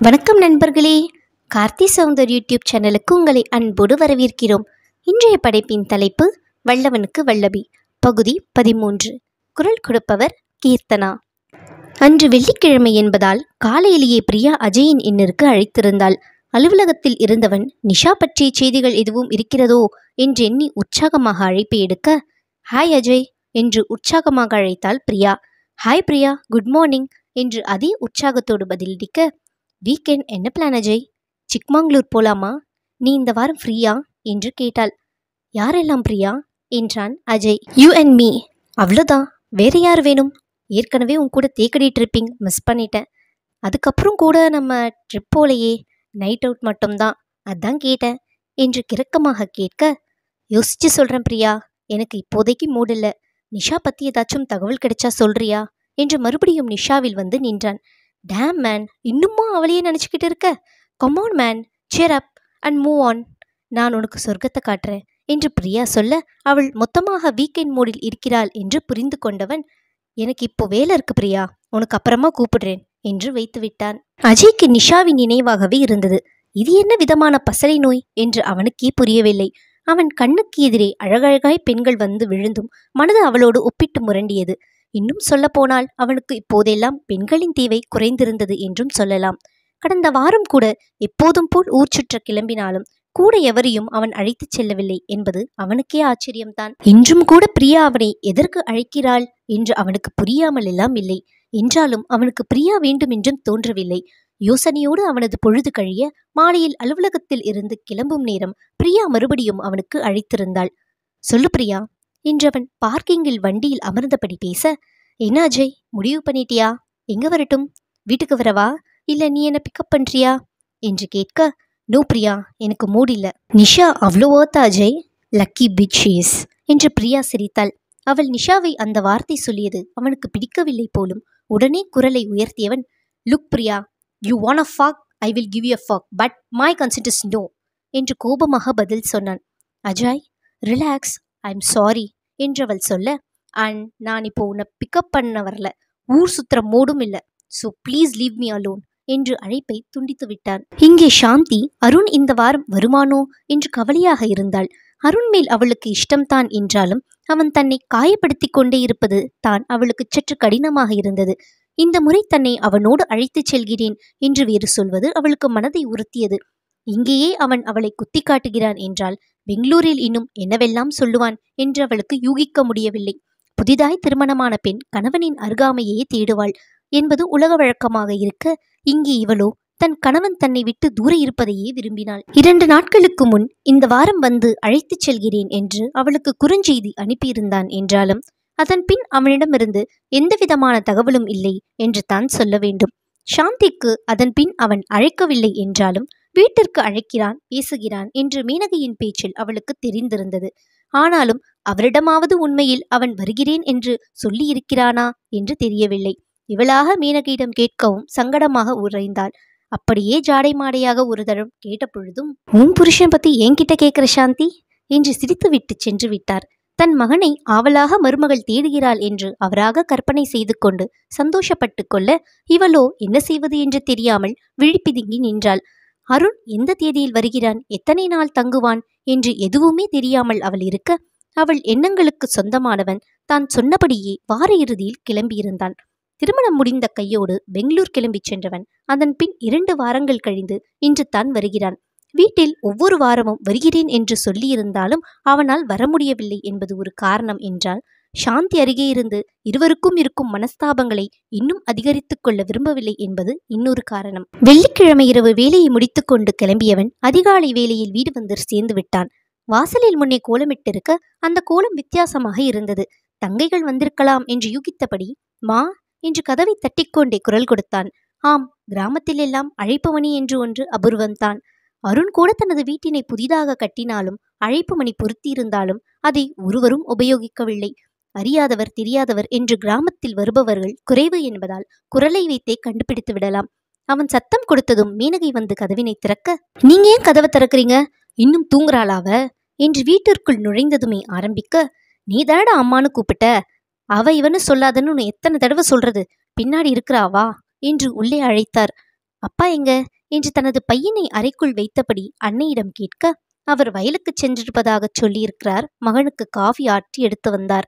வணக்கம் நண்பர்களே, கார்த்தி சௌந்தர் யூடியூப் சேனலுக்கு உங்களை அன்போடு வரவேற்கிறோம். இன்றைய படைப்பின் தலைப்பு வல்லவனுக்கு வல்லபி, பகுதி 13. குரல் கொடுப்பவர் கீர்த்தனா. அன்று வெள்ளிக்கிழமை என்பதால் காலையிலேயே பிரியா அஜயின் இன்னருக்கு அழைத்திருந்தாள். அலுவலகத்தில் இருந்தவன் நிஷா பற்றிய செய்திகள் எதுவும் இருக்கிறதோ என்றெண்ணி உற்சாகமாக அழைப்பை எடுக்க, ஹாய் அஜய் என்று உற்சாகமாக அழைத்தாள் Priya. Hi Priya, good morning என்று அதே உற்சாகத்தோடு பதிலளிக்க, வீக்கெண்ட் என்ன பிளான் அஜய்? சிக்மங்களூர் போலாமா? நீ இந்த வாரம் ஃப்ரீயா என்று கேட்டாள். யாரெல்லாம் பிரியா என்றான் அஜய். யூ அண்ட் மீ, அவ்வளோதான். வேற யார் வேணும்? ஏற்கனவே உன் கூட தேக்கடி ட்ரிப்பிங் மிஸ் பண்ணிட்டேன். அதுக்கப்புறம் கூட நம்ம ட்ரிப் போலையே, நைட் அவுட் மட்டும்தான், அதான் கேட்டேன் என்று கிறக்கமாக கேட்க, யோசிச்சு சொல்கிறேன் பிரியா, எனக்கு இப்போதைக்கு மூடில்லை. நிஷா பற்றி ஏதாச்சும் தகவல் கிடைச்சா சொல்றியா என்று மறுபடியும் நிஷாவில் வந்து நின்றான். டேம் மேன், இன்னுமா அவளையே நினச்சிக்கிட்டு இருக்க? Come on man, cheer up and move on. நான் உனக்கு சொர்க்கத்தை காட்டுறேன் என்று பிரியா சொல்ல, அவள் மொத்தமாக வீக்கெண்ட் மூடில் இருக்கிறாள் என்று புரிந்து கொண்டவன், எனக்கு இப்போ வேலை இருக்கு பிரியா, உனக்கு அப்புறமா கூப்பிடுறேன் என்று வைத்து விட்டான். அஜய்க்கு நிஷாவின் நினைவாகவே இருந்தது. இது என்ன விதமான பசலை நோய் என்று அவனுக்கே புரியவில்லை. அவன் கண்ணுக்கு எதிரே அழகழகாய் பெண்கள் வந்து விழுந்தும் மனது அவளோடு ஒப்பிட்டு முரண்டியது. இன்னும் சொல்ல போனால் அவனுக்கு இப்போதெல்லாம் பெண்களின் தேவை குறைந்திருந்தது என்றும் சொல்லலாம். கடந்த வாரம் கூட எப்போதும் போல் ஊர் சுற்ற கிளம்பினாலும் கூட எவரையும் அவன் அழைத்துச் செல்லவில்லை என்பது அவனுக்கே ஆச்சரியம்தான். இன்றும் கூட பிரியா அவனை எதற்கு அழைக்கிறாள் என்று அவனுக்கு புரியாமல் எல்லாம் இல்லை. என்றாலும் அவனுக்கு பிரியா வேண்டும் என்றும் தோன்றவில்லை. யோசனையோடு அவனது பொழுது கழிய மாலையில் அலுவலகத்தில் இருந்து கிளம்பும் நேரம் பிரியா மறுபடியும் அவனுக்கு அழைத்திருந்தாள். சொல்லு பிரியா என்றவன் பார்க்கிங்கில் வண்டியில் அமர்ந்தபடி பேச, என்ன அஜய், முடிவு பண்ணிட்டியா? எங்க வரட்டும்? வீட்டுக்கு வரவா, இல்ல நீ என்ன பிக்கப் பண்றியா என்று கேட்க, நோ பிரியா, எனக்கு மூடில்ல. நிஷா அவ்வளோ ஓத்த அஜய், லக்கி பிட்சீஸ் என்று பிரியா சிரித்தாள். அவள் நிஷாவை அந்த வார்த்தை சொல்லியது அவனுக்கு பிடிக்கவில்லை போலும். உடனே குரலை உயர்த்தியவன், look Priya, you want a fuck, I will give you a fuck, but my consent is no என்று கோபமாக பதில் சொன்னான். Ajay relax, I am sorry என்றவள் சொல்ல, அண்ட் நான் இப்போ உன்னை பிக்கப் பண்ண வரல, ஊர் சுத்துற மூடும் இல்லை, so please leave me alone என்று அழைப்பை துண்டித்து விட்டான். இங்கே சாந்தி அருண் இந்த வாரம் வருமானோ என்று கவலையாக இருந்தாள். அருண் மேல் அவளுக்கு இஷ்டம்தான் என்றாலும் அவன் தன்னை காயப்படுத்தி கொண்டே இருப்பது தான் அவளுக்கு சற்று கடினமாக இருந்தது. இந்த முறை தன்னை அவனோடு அழைத்துச் செல்கிறேன் என்று வேறு சொல்வது அவளுக்கு மனதை உறுத்தியது. இங்கேயே அவன் அவளை குத்தி காட்டுகிறான் என்றால் பெங்களூரில் இன்னும் என்னவெல்லாம் சொல்லுவான் என்று அவளுக்கு யூகிக்க முடியவில்லை. புதிதாய் திருமணமான பெண் கணவனின் அருகாமையே தேடுவாள் என்பது உலக வழக்கமாக இருக்க, இங்கே இவளோ தன் கணவன் தன்னை விட்டு தூர இருப்பதையே விரும்பினாள். 2 நாட்களுக்கு முன் இந்த வாரம் வந்து அழைத்துச் செல்கிறேன் என்று அவளுக்கு குறுஞ்செய்தி அனுப்பியிருந்தான் என்றாலும் அதன் பின் அவனிடமிருந்து எந்தவிதமான தகவலும் இல்லை என்று தான் சொல்ல வேண்டும். சாந்திக்கு அதன் பின் அவன் அழைக்கவில்லை என்றாலும் வீட்டிற்கு அழைக்கிறான், பேசுகிறான் என்று மேனகையின் பேச்சில் அவளுக்கு தெரிந்திருந்தது. ஆனாலும் அவரிடமாவது உண்மையில் அவன் வருகிறேன் என்று சொல்லி இருக்கிறானா என்று தெரியவில்லை. இவளாக மேனகையிடம் கேட்கவும் சங்கடமாக உறைந்தாள். அப்படியே ஜாடை மாடையாக ஒரு தரம் கேட்டபொழுதும், உன் புருஷன் பத்தி என்கிட்ட கேட்கிற சாந்தி என்று சிரித்து விட்டு சென்று விட்டார். தன் மகனை ஆவலாக மருமகள் தேடுகிறாள் என்று அவராக கற்பனை செய்து கொண்டு சந்தோஷப்பட்டு கொள்ள, இவளோ என்ன செய்வது என்று தெரியாமல் விழிப்பிதுங்கி நின்றாள். அருண் எந்த தேதியில் வருகிறான், எத்தனை நாள் தங்குவான் என்று எதுவுமே தெரியாமல் அவள் இருக்க, அவள் எண்ணங்களுக்கு சொந்தமானவன் தான் சொன்னபடியே வார இறுதியில் கிளம்பியிருந்தான். திருமணம் முடிந்த கையோடு பெங்களூர் கிளம்பி சென்றவன் அதன் பின் 2 வாரங்கள் கழிந்து இன்று தான் வருகிறான். வீட்டில் ஒவ்வொரு வாரமும் வருகிறேன் என்று சொல்லியிருந்தாலும் அவனால் வர முடியவில்லை என்பது ஒரு காரணம் என்றால், சாந்தி அருகே இருந்து இருவருக்கும் இருக்கும் மனஸ்தாபங்களை இன்னும் அதிகரித்துக் கொள்ள விரும்பவில்லை என்பது இன்னொரு காரணம். வெள்ளிக்கிழமை இரவு வேலையை முடித்துக்கொண்டு கிளம்பியவன் அதிகாலை வேலையில் வீடு வந்து சேர்ந்து விட்டான். வாசலில் முன்னே கோலமிட்டிருக்க அந்த கோலம் வித்தியாசமாக இருந்தது. தங்கைகள் வந்திருக்கலாம் என்று யூகித்தபடி, மா என்று கதவை தட்டிக்கொண்டே குரல் கொடுத்தான். ஆம், கிராமத்தில் எல்லாம் அழைப்பு மணி என்று ஒன்று அபூர்வம்தான். அருண் கூட தனது வீட்டினை புதிதாக கட்டினாலும் அழைப்பு மணி பொருத்தியிருந்தாலும் அதை ஒருவரும் உபயோகிக்கவில்லை. அறியாதவர் தெரியாதவர் என்று கிராமத்தில் வருபவர்கள் குறைவு என்பதால் குரலை வைத்தே கண்டுபிடித்து விடலாம். அவன் சத்தம் கொடுத்ததும் மேனகை வந்து கதவினை திறக்க, நீங்க ஏன் கதவை திறக்கிறீங்க, இன்னும் தூங்குறாளாவ என்று வீட்டிற்குள் நுழைந்ததுமே ஆரம்பிக்க, நீ தானடா அம்மானு கூப்பிட்ட, அவ இவனு சொல்லாதன்னு எத்தனை தடவை சொல்றது, பின்னாடி இருக்கிறாவா என்று உள்ளே அழைத்தார். அப்பா எங்க என்று தனது பையனை அறைக்குள் வைத்தபடி அன்னையிடம் கேட்க, அவர் வயலுக்கு சென்றிருப்பதாக சொல்லியிருக்கிறார். மகனுக்கு காஃபி ஆற்றி எடுத்து வந்தார்.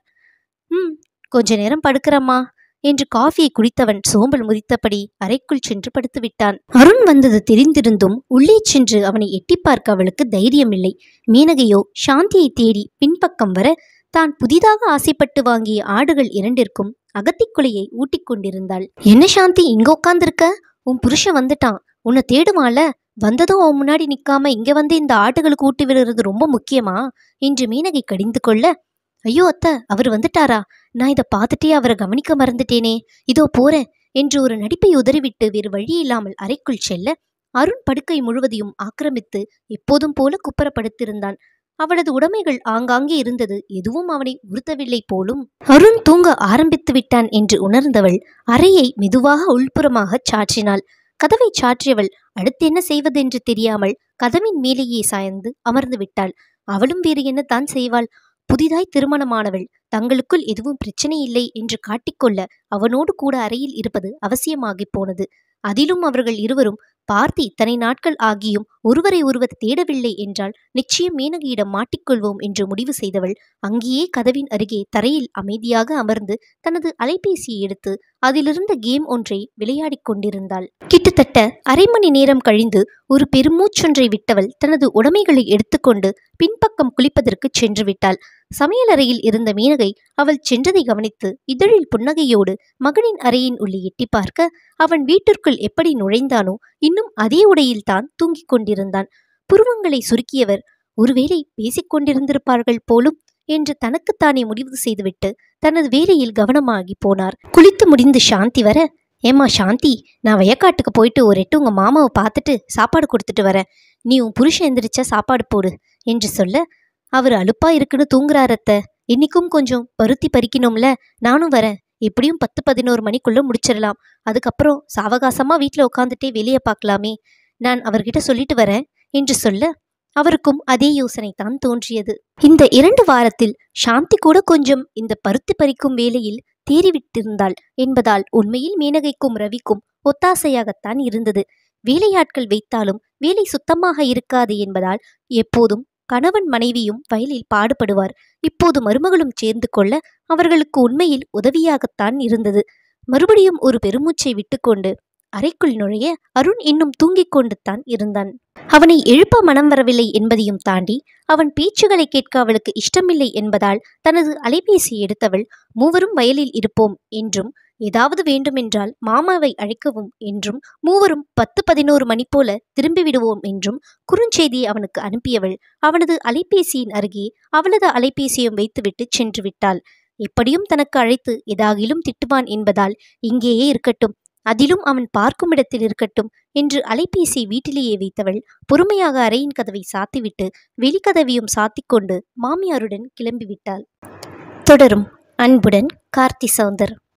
கொஞ்ச நேரம் படுக்கிறம்மா என்று காஃபியை குடித்தவன் சோம்பல் முதித்தபடி அறைக்குள் சென்று படுத்து விட்டான். அருண் வந்தது தெரிந்திருந்தும் உள்ளே சென்று அவனை எட்டி பார்க்க அவளுக்கு தைரியமில்லை. மீனகையோ சாந்தியை தேடி பின்பக்கம் வர தான் புதிதாக ஆசைப்பட்டு வாங்கிய ஆடுகள் இரண்டிற்கும் அகத்திக்குலையை ஊட்டிக் கொண்டிருந்தாள். என்ன சாந்தி இங்க உட்காந்துருக்க? உன் புருஷன் வந்துட்டான், உன்னை தேடுவான்ல. வந்ததும் அவன் முன்னாடி நிக்காம இங்க வந்து இந்த ஆட்டுகளுக்கு ஊட்டி விடுறது ரொம்ப முக்கியமா என்று மீனகை கடிந்து கொள்ள, ஐயோ அத்தை, அவர் வந்துட்டாரா? நான் இதை பார்த்துட்டே அவரை கவனிக்க மறந்துட்டேனே, இதோ போறேன் என்று ஒரு நடிப்பை உதறிவிட்டு வேறு வழி இல்லாமல் அறைக்குள் செல்ல, அருண் படுக்கை முழுவதையும் ஆக்கிரமித்து எப்போதும் போல குப்புறப்படுத்திருந்தான். அவளது உடைமைகள் ஆங்காங்கே இருந்தது. எதுவும் அவனை உறுத்தவில்லை போலும். அருண் தூங்க ஆரம்பித்து விட்டான் என்று உணர்ந்தவள் அறையை மெதுவாக உள்புறமாக சாற்றினாள். கதவை சாற்றியவள் அடுத்து என்ன செய்வதென்று தெரியாமல் கதவின் மேலேயே சாய்ந்து அமர்ந்து விட்டாள். அவளும் வேறு என்ன தான் செய்வாள்? புதிதாய் திருமணமானவள். தங்களுக்குள் எதுவும் பிரச்சனை இல்லை என்று காட்டிக்கொள்ள அவனோடு கூட அறையில் இருப்பது அவசியமாகி போனது. அதிலும் அவர்கள் இருவரும் பார்த்து இத்தனை நாட்கள் ஆகியும் ஒருவரை ஒருவர் தேடவில்லை என்றால் நிச்சயம் மீனகியிடம் மாட்டிக்கொள்வோம் என்று முடிவு செய்தவள் அங்கேயே கதவின் அருகே தரையில் அமைதியாக அமர்ந்து தனது அலைபேசியை எடுத்து அதிலிருந்த கேம் ஒன்றை விளையாடிக் கொண்டிருந்தாள். கிட்டத்தட்ட அரை மணி நேரம் கழிந்து ஒரு பெருமூச்சொன்றை விட்டவள் தனது உடைமைகளை எடுத்துக்கொண்டு பின்பக்கம் குளிப்பதற்கு சென்று விட்டாள். சமையலறையில் இருந்த மீனகை அவள் சென்றதை கவனித்து இதழில் புன்னகையோடு மகனின் அறையின் உள்ளே எட்டி பார்க்க, அவன் வீட்டிற்குள் எப்படி நுழைந்தானோ இன்னும் அதே உடையில்தான் தூங்கிக் கொண்டிருந்தான். புருவங்களை சுருக்கியவர் ஒருவேளை பேசிக்கொண்டிருந்திருப்பார்கள் போலும் என்று தனக்குத்தானே முடிவு செய்துவிட்டு தனது வேலையில் கவனமாகி போனார். குளித்து முடிந்து சாந்தி வர, ஏம்மா சாந்தி, நான் வயக்காட்டுக்கு போயிட்டு ஒரு எட்டு உங்க மாமாவை பார்த்துட்டு சாப்பாடு கொடுத்துட்டு வரேன். நீ உன் புருஷன் எந்திரிச்சா சாப்பாடு போடு என்று சொல்ல, அவர் அலுப்பா இருக்குன்னு தூங்குறாரத்த, இன்னைக்கும் கொஞ்சம் பருத்தி பறிக்கணும்ல, நானும் வரேன். எப்படியும் 10-11 மணிக்குள்ள முடிச்சிடலாம். அதுக்கப்புறம் சாவகாசமா வீட்டில் உட்காந்துட்டே வெளியே பார்க்கலாமே, நான் அவர்கிட்ட சொல்லிட்டு வரேன் என்று சொல்ல, அவருக்கும் அதே யோசனை தான் தோன்றியது. இந்த 2 வாரத்தில் சாந்தி கூட கொஞ்சம் இந்த பருத்தி பறிக்கும் வேலையில் தேறிவிட்டிருந்தாள் என்பதால் உண்மையில் மீனகைக்கும் ரவிக்கும் ஒத்தாசையாகத்தான் இருந்தது. வேலையாட்கள் வைத்தாலும் வேலை சுத்தமாக இருக்காது என்பதால் எப்போதும் கணவன் மனைவியும் வயலில் பாடுபடுவார். இப்போது மருமகளும் சேர்ந்து கொள்ள அவர்களுக்கு உண்மையில் உதவியாகத்தான் இருந்தது. மறுபடியும் ஒரு பெருமூச்சை விட்டுக்கொண்டு அறைக்குள் நுழைய அருண் இன்னும் தூங்கிக் கொண்டு தான் இருந்தான். அவனை எழுப்ப மனம் வரவில்லை என்பதையும் தாண்டி அவன் பேச்சுகளை கேட்க அவளுக்கு இஷ்டமில்லை என்பதால் தனது அலைபேசி எடுத்தவள் மூவரும் வயலில் இருப்போம் என்றும் ஏதாவது வேண்டுமென்றால் மாமாவை அழைக்கவும் என்றும் மூவரும் 10-11 மணி போல திரும்பி விடுவோம் என்றும் குறுஞ்செய்தியை அவனுக்கு அனுப்பியவள் அவனது அலைபேசியின் அருகே அவளது அலைபேசியும் வைத்துவிட்டு சென்று விட்டாள். எப்படியும் தனக்கு அழைத்து ஏதாகிலும் திட்டுவான் என்பதால் இங்கேயே இருக்கட்டும், அதிலும் அவன் பார்க்கும் இடத்தில் இருக்கட்டும் என்று அலைபேசி வீட்டிலேயே வைத்தவள் பொறுமையாக அறையின் கதவை சாத்திவிட்டு வெளிக்கதவையும் சாத்திக்கொண்டு மாமியாருடன் கிளம்பிவிட்டாள். தொடரும். அன்புடன், கார்த்தி சௌந்தர்.